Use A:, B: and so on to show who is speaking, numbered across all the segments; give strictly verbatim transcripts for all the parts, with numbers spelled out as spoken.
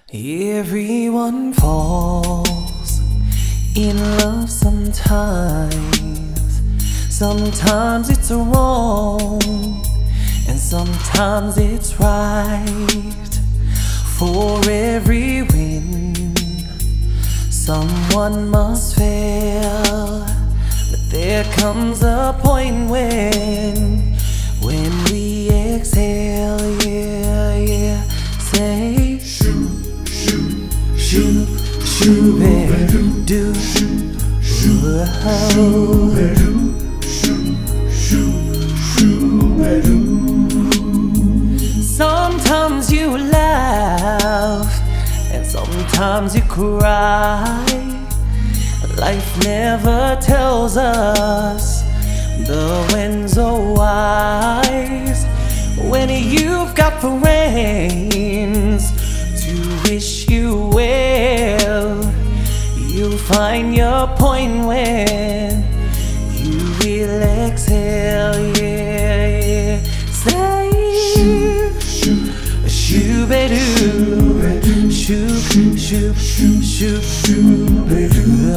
A: Everyone falls in love sometimes. Sometimes it's wrong and sometimes it's right. For every win, someone must fail. But there comes a point when When we exhale, yeah, yeah. Say
B: Shoo, shoo,
A: shoo, shoo, baby, do,
B: shoo,
A: oh. Sometimes you laugh and sometimes you cry. Life never tells us the when's or whys. When you've got friends to wish you well, you'll find your point when you will exhale, yeah, yeah. Say shoo, shoo, be-doo, shoo, shoo, shoo, shoo, shoo, be-doo,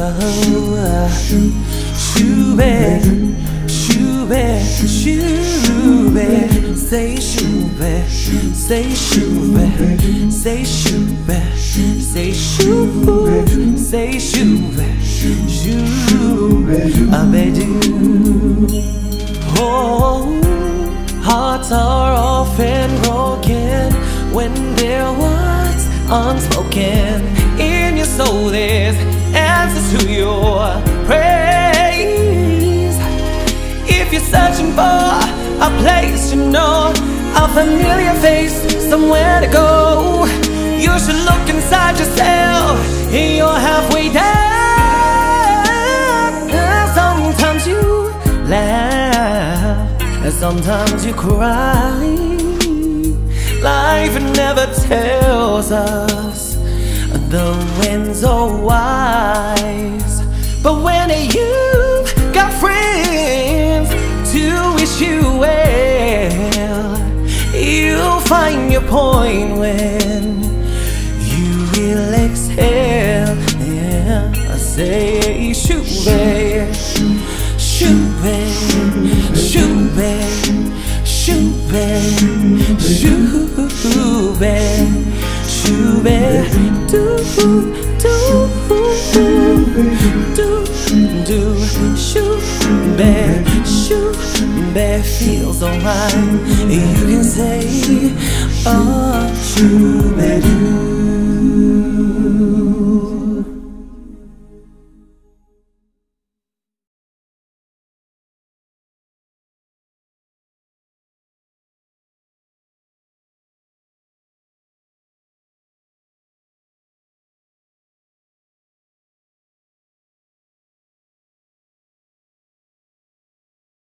A: shoo, be, shoo, be, shoo, be. Say shoo, be, say shoo, be, say shoo, be, say shoo, say shoo, be, shoo, I be-doo. Oh, hearts are often broken when there was unspoken. In your soul there's answers to your praise. If you're searching for a place to know, a familiar face, somewhere to go, you should look inside yourself. You're halfway there. Sometimes you laugh and sometimes you cry. Life never tells us the when's or whys. But when you've got friends to wish you well, you'll find your point when you will exhale. Yeah, I say shoo, babe, shoo, babe, shoo, babe, shoo, babe, shoo, babe, shoo, babe, do, do, do, do, shoo, babe, shoo, babe, feels alright. You can say, oh, shoo,